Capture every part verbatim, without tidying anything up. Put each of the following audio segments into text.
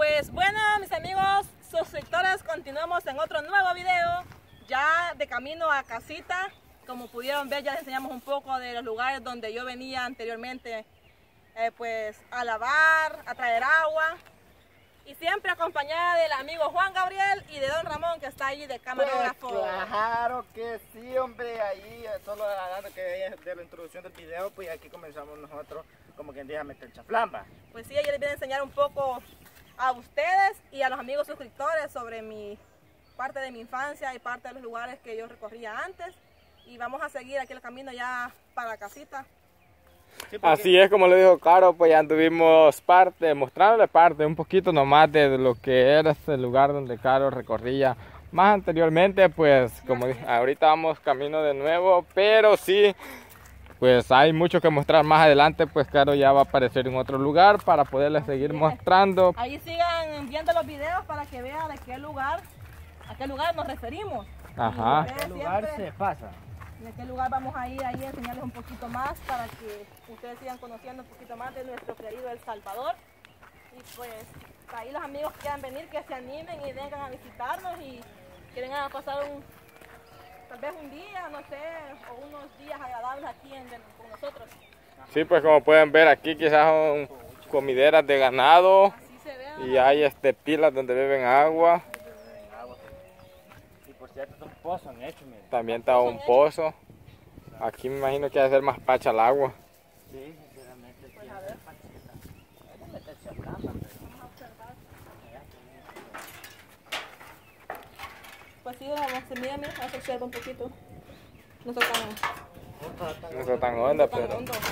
Pues bueno, mis amigos suscriptores, continuamos en otro nuevo video, ya de camino a casita. Como pudieron ver, ya les enseñamos un poco de los lugares donde yo venía anteriormente, eh, pues a lavar, a traer agua. Y siempre acompañada del amigo Juan Gabriel y de don Ramón, que está ahí de camarógrafo. Pues claro que sí, hombre, ahí solo hablando que de la introducción del video, pues aquí comenzamos nosotros, como quien dice, a meter chaflamba. Pues sí, ayer les voy a enseñar un poco a ustedes y a los amigos suscriptores sobre mi parte de mi infancia y parte de los lugares que yo recorría antes. Y vamos a seguir aquí el camino ya para casita. Sí, porque... Así es, como le dijo Caro, pues ya anduvimos parte, mostrándole parte, un poquito nomás de lo que era este lugar donde Caro recorría más anteriormente. Pues como dije, ahorita vamos camino de nuevo, pero sí, pues hay mucho que mostrar más adelante. Pues Caro ya va a aparecer en otro lugar para poderles seguir mostrando. Ahí sigan viendo los videos para que vean de qué lugar, a qué lugar nos referimos. Ajá. ¿A qué lugar se pasa? En qué lugar vamos a ir ahí a enseñarles un poquito más para que ustedes sigan conociendo un poquito más de nuestro querido El Salvador. Y pues ahí los amigos que quieran venir, que se animen y vengan a visitarnos y que vengan a pasar un, tal vez un día, no sé, o unos días agradables aquí en, con nosotros. Sí, pues como pueden ver aquí quizás son comideras de ganado. Así se ve, y hay este, pilas donde beben agua. Cierto, un pozo han hecho, miren. También está un pozo. Aquí me imagino que va a ser más pacha el agua. Sí, sinceramente. Pues a ver. Vamos a meter chaflamba, pero... Vamos a observar. Pues sí, vamos, se mira, mira, se observa un poquito. No está tan, No está tan honda, no está tan pero... hondo.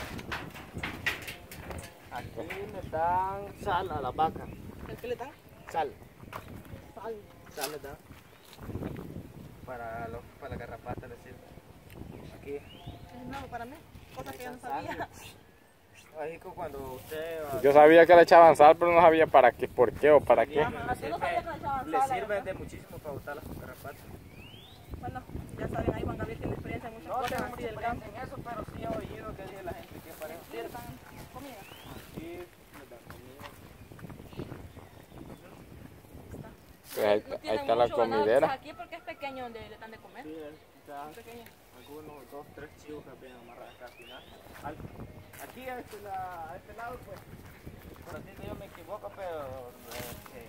Aquí le dan sal a la vaca. ¿El qué le dan? Sal. Sal. Sal le dan. Para, los, para la garrapata le sirve. Aquí. Es nuevo para mí, cosa que yo no sabía. Ahí cuando usted... Yo sabía que le echaban sal, pero no sabía para qué, por qué o para qué. Yo no sabía que le echaban Le sal, sirve de muchísimo para botar las garrapatas. Bueno, ya saben, ahí Juan Gabriel tiene experiencia en muchas No cosas tengo así mucha del campo. experiencia en eso, pero sí he oído que dice la gente que para eso Sí, sirve. dan comida. Aquí les dan comida. Pues ahí, No ahí tienen está la mucho ganado, comidera. quizás aquí porque es pequeño donde le dan de comer. Sí, está Es pequeño. algunos dos, tres chivos que vienen amarrados acá al final. Al, aquí a este, la, a este lado, pues, por así que yo me equivoco, pero eh,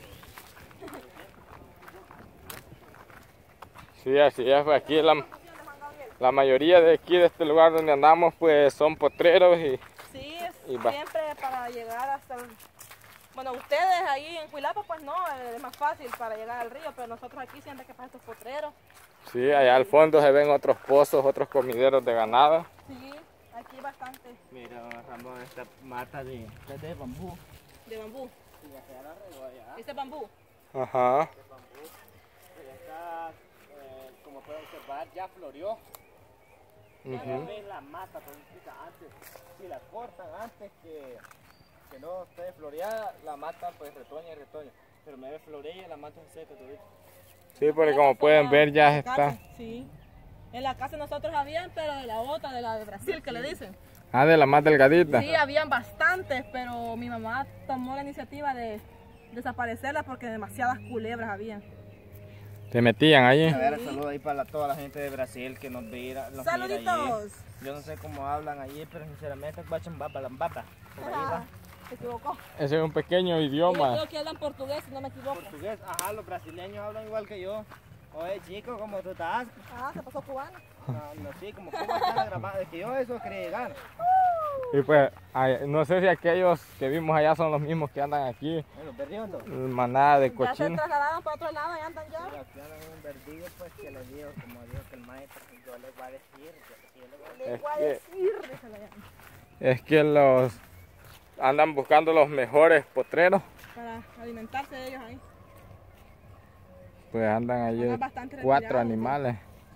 Sí, así es. Pues aquí la, la mayoría de aquí de este lugar donde andamos, pues son potreros y... Sí, y va. siempre para llegar hasta el... Bueno, ustedes ahí en Cuilapa pues no, es más fácil para llegar al río, pero nosotros aquí siempre que para estos potreros. Sí, allá al fondo se ven otros pozos, otros comideros de ganado. Sí, aquí bastante. mira, Ramón, esta mata de, esta de bambú. De bambú. Sí, ya se la regó allá. ¿Este es bambú? Ajá. Este bambú. Pero acá, eh, como pueden observar, ya floreó. Ya Uh-huh. ven la mata, pues, antes, si la cortan antes que, que no esté floreada, la mata pues retoña y retoña. Pero me ve florea y la mata se seca todavía. Sí, porque como pueden ver ya En la está. casa, sí. En la casa nosotros habían, pero de la otra, de la de Brasil, que le dicen. Ah, de la más delgadita. Sí, habían bastantes, pero mi mamá tomó la iniciativa de desaparecerlas porque demasiadas culebras habían. Se metían allí. A ver, saludos ahí para la, toda la gente de Brasil que nos mira, nos mira ¡Saluditos! allí. Yo no sé cómo hablan allí, pero sinceramente bachan baba, lambapa. Por ahí Ah, va. se equivocó. Ese es un pequeño Yo idioma. creo que hablan portugués, si no me equivoco. Portugués, ajá, los brasileños hablan igual que yo. Oye, chico, ¿cómo tú estás? Ah, se pasó cubano. No, no, sí, como cómo está la grabada, es que yo eso quería llegar. Y pues, ay, no sé si aquellos que vimos allá son los mismos que andan aquí. Bueno, verdiondo. Manada de Ya se cochino. trasladaron para otro lado y andan ya. Mira, aquí andan un verdillo, pues que les digo, como dijo que el maestro, yo les voy a decir, yo, yo les voy a decir. Les Es voy a que- decir, dice la llama. Es que los andan buscando los mejores potreros. Para alimentarse de ellos ahí. Pues andan allí Andan bastante cuatro retirados, animales.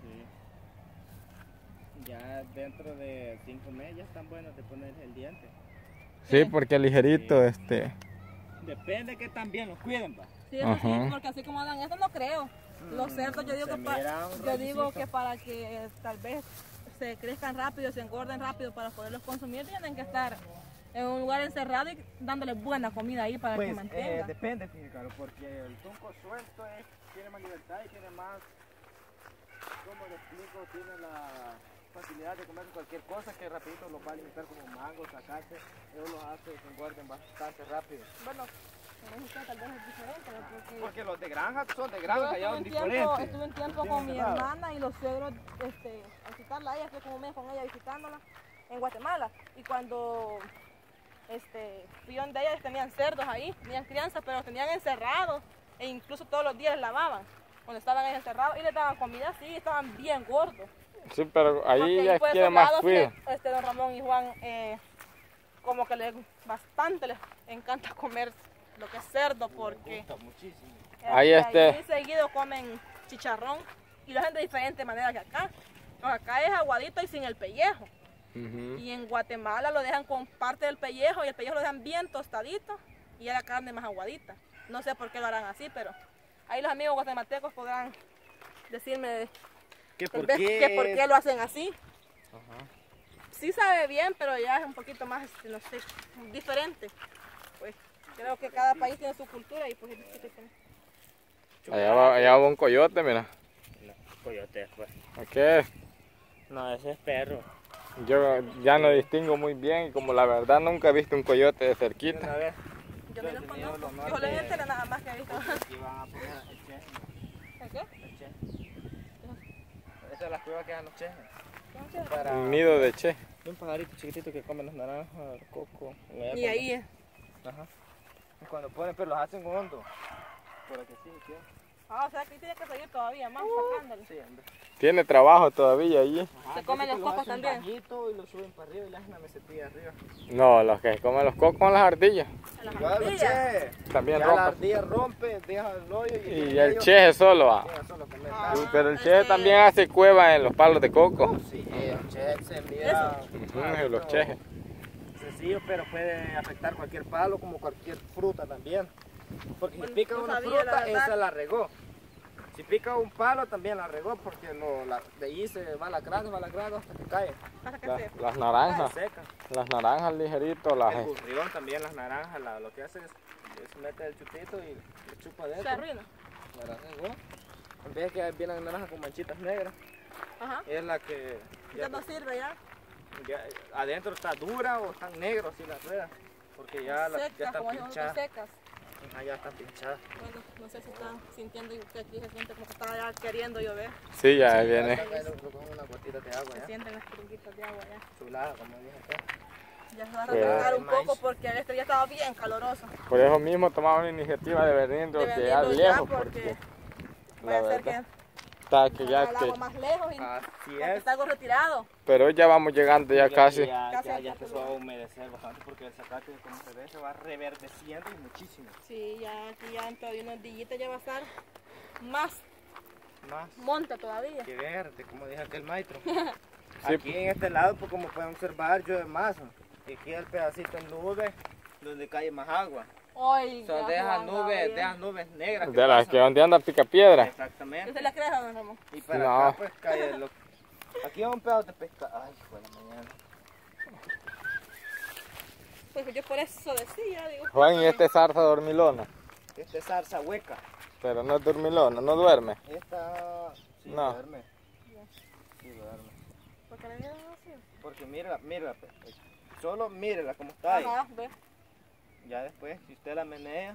Sí. Ya dentro de cinco meses ya están buenos de poner el diente. Sí, porque ligerito, este. Depende que también los cuiden, pa. Sí, eso sí, Ajá. porque así como andan, eso no creo. Los cerdos yo digo se que pa- mira un yo digo rollicito. que para que eh, tal vez se crezcan rápido, se engorden rápido para poderlos consumir tienen que estar en un lugar encerrado y dándole buena comida ahí para que Pues mantenga. eh, depende, fíjate, claro, porque el tunco suelto es, tiene más libertad y tiene más, ¿cómo le explico? Tiene la facilidad de comer cualquier cosa que rapidito los va a alimentar como mangos, zacate, ellos los hace que engorden bastante rápido. Bueno, en México tal vez es diferente, ¿no? Porque Porque los de granja son de yo granja, estuve ya un son tiempo, diferentes. estuve un tiempo con mi hermana y los suegros este, a visitarla a ella, fui como un mes con ella visitándola en Guatemala. Y cuando este, fui donde ellas tenían cerdos ahí, tenían crianzas, pero los tenían encerrados e incluso todos los días les lavaban. Cuando estaban ahí encerrados y les daban comida así, estaban bien gordos. Sí, pero ahí Porque ya por quiere esos más lados cuidado. que, este, don Ramón y Juan eh, como que les bastante les encanta comer lo que es cerdo porque Me gusta muchísimo. Ahí este, este- allí seguido comen chicharrón y lo hacen de diferente manera que acá. Pues acá es aguadito y sin el pellejo. Ujú. Y en Guatemala lo dejan con parte del pellejo y el pellejo lo dejan bien tostadito y ya la carne más aguadita. No sé por qué lo harán así, pero ahí los amigos guatemaltecos podrán decirme ¿Qué tal por vez qué? que por qué lo hacen así. Ajá. Sí sabe bien, pero ya es un poquito más, este, no sé, diferente. Pues creo que cada país tiene su cultura y pues es diferente. Allá va, allá va un coyote, mira. No, coyote pues. ¿Qué es? No, ese es perro. Yo ya no distingo muy bien y como la verdad nunca he visto un coyote de cerquita. Una vez Yo Yo me he los tenido el conozco. honor Yo le de- gente nada más que he visto. aquí van a poner el cheje. ¿El qué? El cheje. Esa es la cueva que dan los chejes. ¿Cómo se llama? Para Un nido de che. un pajarito chiquitito que come las naranjas, el coco. Y ahí es. Ajá. Y cuando ponen, pero los hacen hondo. Para que sí, ¿qué? Ah, o sea que tiene que seguir todavía más sacándole. Sí, hombre. Tiene trabajo todavía allí. Ajá, Se comen dice que los cocos hacen también. bajito y lo suben para arriba y le hacen la mesetilla arriba. No, los que comen los cocos son las ardillas. A las Igual los ardillas. chejes. También Ya la rompen. ardilla rompe, deja el hoyo y, Y en el medio cheje solo va. llega solo a comer. Ah. Sí, pero el es cheje que- también hace cueva en los palos de coco. Sí, el cheje se mira Ujú, los chejes. sencillo, pero puede afectar cualquier palo como cualquier fruta también. Porque si Bueno, pica no una sabía, fruta, la verdad. esa la regó. Si pica un palo, también la regó porque no, la, de ahí se va lacrando, va lacrando hasta que cae. Hasta que La- se... las naranjas, Se seca. las naranjas ligerito, las... El burrión también, las naranjas, la- lo que hace es, es mete el chupito y le chupa se dentro. arruina. La regó. En vez de que vienen naranjas con manchitas negras, Ajá. es la que Ya no sirve ya. ya adentro está dura o están negros así las ruedas. Porque ya, la, ya secas, están como dicen, pinchadas. secas. Ajá, ya están pinchadas. Bueno, no sé si están sintiendo que aquí se siente como que está ya queriendo llover. Sí, ya Sí, viene. ya está cayendo con una gotita de agua Se ya. sienten las trinquitas de agua ya. Chulada, como dije acá. Ya se va a Pues- refrescar un Maíz. poco porque este día estaba bien caloroso. Por eso mismo tomamos la iniciativa de venirnos De de ya venirnos ya lejos porque porque Vaya la a ser verdad que está que ya el que... agua más lejos y Así porque es. está algo retirado. Pero ya vamos llegando ya casi. Ya, Casi ya, al ya punto empezó a de- humedecer bastante porque el zacate, como se ve, se va reverdeciendo y muchísimo. Sí, ya aquí ya dentro de unos días ya va a estar más Más monta todavía. que verde, como dijo aquel maestro. Sí. Aquí en este lado, pues como pueden observar, llueve más. Y aquí el pedacito en nube donde cae más agua. Oiga, Son de esas Juan nubes, Gabriel. de esas nubes negras. De las pasan. que donde anda pica piedra. Exactamente. ¿Usted le cree, don Ramón? Y para No. acá pues cae lo... Aquí hay un pedazo de pescado. Ay, hijo de la mañana. Pues yo por eso decía, digo. Juan, y este es zarza dormilona. Esta es zarza hueca. Pero no es dormilona, no duerme. Esta... Sí, No. duerme. Sí, duerme. ¿Por qué le dieron así? Porque mírala, mírala. pues. Solo mírela como está ahí. Ajá, ve. Ya después, si usted la menea,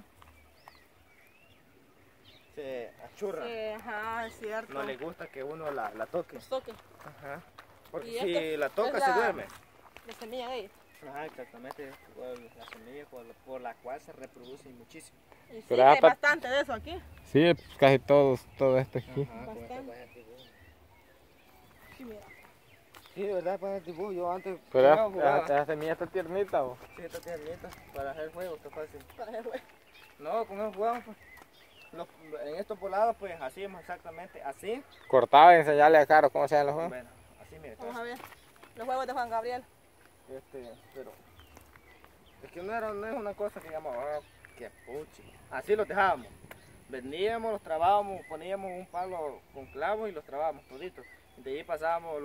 se achurra. Sí, ajá, es cierto. No le gusta que uno la, la toque. Los toques Ajá. Porque Y si esta la toca es se la- duerme. de semilla de ella. Ajá, exactamente. por La semilla por, la- por la cual se reproduce muchísimo. Y sí, Pero hay hasta- bastante de eso aquí. Sí, casi todos, todo esto aquí. Ajá, con esta Bastante. vaya dibujo. Sí, mira. Sí, de verdad, para el dibujo. Yo antes Pero jugaba, jugaba. esta semilla está tiernita, ¿o? Sí, esta tiernita para hacer juego, está fácil. Para el juego. No, con eso jugamos. Pues. Los- en estos volados, pues hacíamos exactamente así. Cortaba y enseñarle a Caro cómo se hacen los juegos. Bueno, así mire. Vamos a ver. Los juegos de Juan Gabriel. Este, pero es que no, era, no es una cosa que llamaba, ah, que puchi. Así los dejábamos. Vendíamos, los trabábamos, poníamos un palo con clavos y los trabábamos toditos. Y de ahí pasábamos los,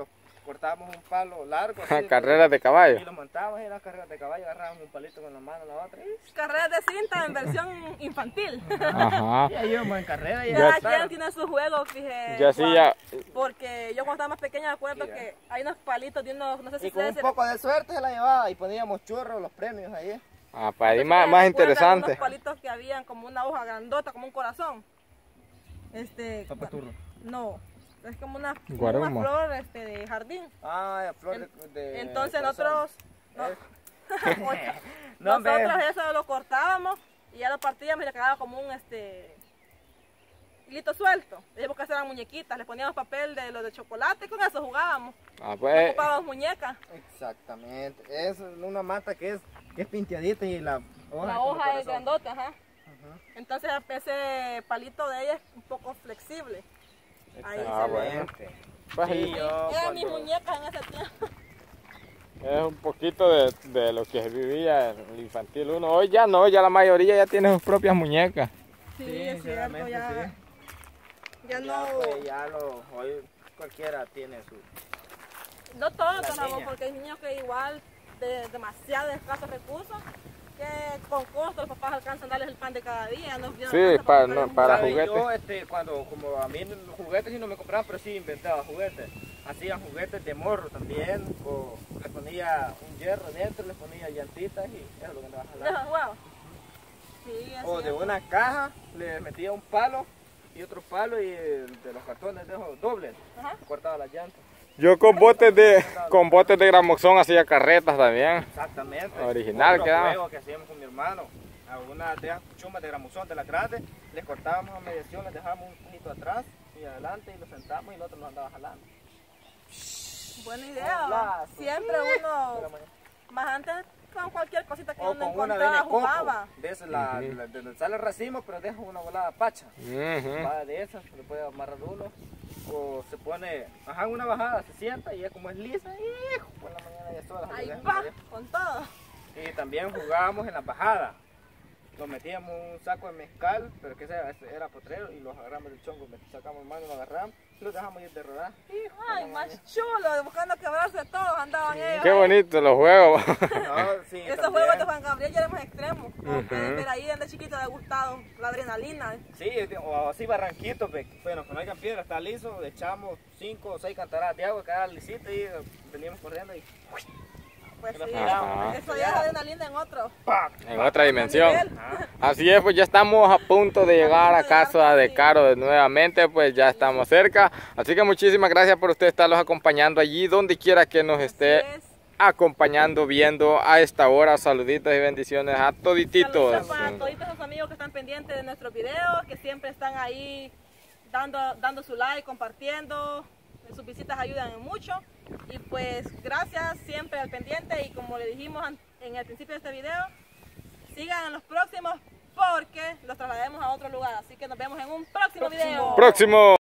cortábamos un palo largo. Así, carreras de caballo. Y lo montábamos en las carreras de caballo, agarrábamos un palito con la mano, la otra. Y... carreras de cinta en versión infantil. Ajá. Y ahí íbamos en carrera. Y Cada ya, quien tiene sus juegos, fíjate. Ya sí, ya. Porque yo cuando estaba más pequeña me acuerdo Sí, que hay unos palitos de unos, no sé si y con un ustedes poco de suerte se la llevaba y poníamos churros, los premios ahí. Ah, para ahí se- más, se más recuerdan interesante. unos palitos que habían como una hoja grandota, como un corazón. Este, Papaturro. no, es como una, como Guaruma. una flor este, de jardín. Ah, la flor de, de Entonces corazón. nosotros, no, Eh. ocho. No, hombre. nosotros eso lo cortábamos y ya lo partíamos y le quedaba como un este hilito suelto. De porque eran muñequitas, le poníamos papel de los de chocolate y con eso jugábamos. Ah, No pues, ocupábamos muñecas. Exactamente. Es una mata que es, que es pinteadita y la hoja, La como hoja es corazón. grandota, ajá. Ajá. Entonces ese palito de ella es un poco flexible. Ahí Ah, se ve. bueno. Excelente. pues, Sí, y- yo Eran mis cuando- muñecas en ese tiempo. es un poquito de, de lo que vivía el infantil uno. Hoy ya no, ya la mayoría ya tiene sus propias muñecas. Sí, Sí, es cierto, sinceramente, ya, sí. ya Ya, no, pues, ya lo, hoy cualquiera tiene su... no todos, La don Ramón, niña. porque hay niños que igual de demasiado escasos recursos, que con costo los papás alcanzan a darles el pan de cada día. No, no Sí, alcanza para- comprarles no, un para juguete. ¿Sabe? juguetes. Yo, este, cuando, como a mí los juguetes sí no me compraban, pero sí inventaba juguetes. Hacían juguetes de morro también, o le ponía un hierro dentro, le ponía llantitas y eso es lo que andaba ¿De jalando. esos huevos? Sí, así O de es. una caja le metía un palo y otro palo y de los cartones de esos dobles, Ajá. cortaba las llantas. Yo con botes de con botes de gramozón hacía carretas también. Exactamente. Original Otro quedaba. juego que hacíamos con mi hermano. A una de esas chumas de gramozón de las grandes, les cortábamos a mediación, les dejábamos un poquito atrás y adelante y lo sentamos y el otro nos andaba jalando. Buena idea. Lazo. Siempre uno, más antes con cualquier cosita que O uno con una de encontraba coco, jugaba. de esas, la, Ujú. la- de donde sale el racimo, pero deja una volada pacha. Ujú. Va de esas, le puede amarrar uno. O se pone, ajá, una bajada, se sienta y ya como es lisa, hijo, por la mañana ya sola. Ahí le dejan va, allá. con todo. Y también jugábamos en las bajadas. Nos metíamos un saco de mezcal, pero que ese era, ese era potrero, y los agarramos del chongo, met- sacamos mano, lo agarramos y los dejamos ir de rodar. Hijo, Ay, la más mañana. chulo, buscando quebrarse todos, andaban ellos. Qué ahí. bonito los juegos. No, sí, Esos también. juegos de Juan Gabriel ya eran más extremos. Como Ujú. pueden ver ahí, desde chiquito le ha gustado la adrenalina. Sí, o así barranquitos, pe- bueno, que no haya piedra, está liso, le echamos cinco o seis cantaradas de agua, cada lisita y veníamos corriendo y Pues Pero sí, ajá. eso ya es adrenalina en otro. ¡pac! En otra dimensión. nivel. Ajá. Así es, pues ya estamos a punto de llegar a casa de Caro de nuevamente, pues ya estamos cerca. Así que muchísimas gracias por usted estarlos acompañando allí, donde quiera que nos esté Así es. acompañando, viendo a esta hora. Saluditos y bendiciones a todititos. Saludos para todos esos amigos que están pendientes de nuestros videos, que siempre están ahí dando, dando su like, compartiendo. Sus visitas ayudan mucho. Y pues gracias siempre al pendiente y como le dijimos an- en el principio de este video, sigan en los próximos porque los trasladaremos a otro lugar. Así que nos vemos en un próximo video. Próximo.